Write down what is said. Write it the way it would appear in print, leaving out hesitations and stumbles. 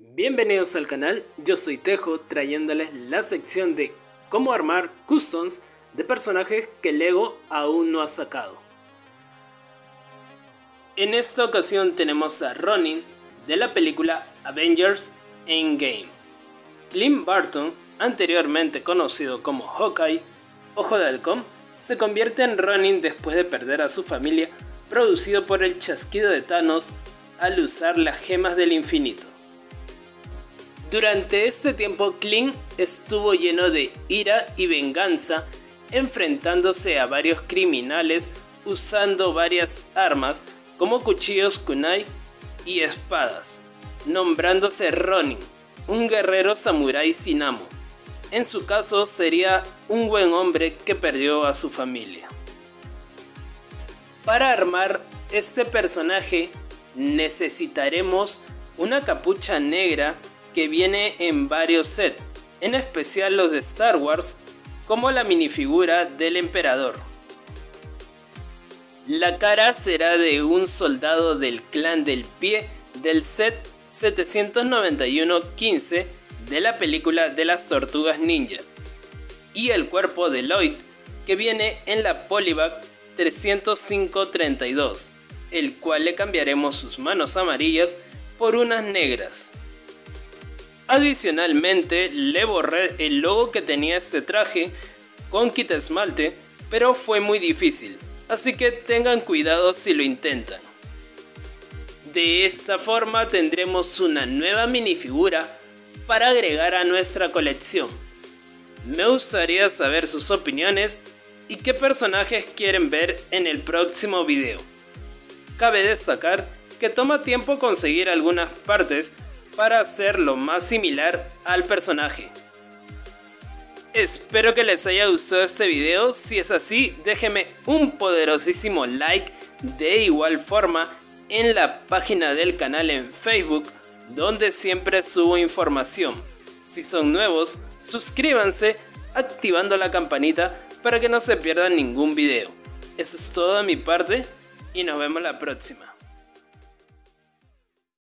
Bienvenidos al canal, yo soy Tejo trayéndoles la sección de cómo armar customs de personajes que LEGO aún no ha sacado. En esta ocasión tenemos a Ronin de la película Avengers Endgame. Clint Barton, anteriormente conocido como Hawkeye, Ojo de Halcón, se convierte en Ronin después de perder a su familia, producido por el chasquido de Thanos al usar las gemas del infinito. Durante este tiempo Clint estuvo lleno de ira y venganza, enfrentándose a varios criminales usando varias armas como cuchillos kunai y espadas, nombrándose Ronin, un guerrero samurái sin amo. En su caso sería un buen hombre que perdió a su familia. Para armar este personaje necesitaremos una capucha negra que viene en varios sets, en especial los de Star Wars, como la minifigura del emperador. La cara será de un soldado del clan del pie del set 791-15 de la película de las tortugas ninja, y el cuerpo de Lloyd, que viene en la Polybag 305-32, el cual le cambiaremos sus manos amarillas por unas negras. Adicionalmente le borré el logo que tenía este traje con kit esmalte, pero fue muy difícil, así que tengan cuidado si lo intentan. De esta forma tendremos una nueva minifigura para agregar a nuestra colección. Me gustaría saber sus opiniones y qué personajes quieren ver en el próximo video. Cabe destacar que toma tiempo conseguir algunas partes para hacerlo más similar al personaje. Espero que les haya gustado este video. Si es así, déjenme un poderosísimo like. De igual forma, en la página del canal en Facebook, donde siempre subo información. Si son nuevos, suscríbanse activando la campanita para que no se pierdan ningún video. Eso es todo de mi parte y nos vemos la próxima.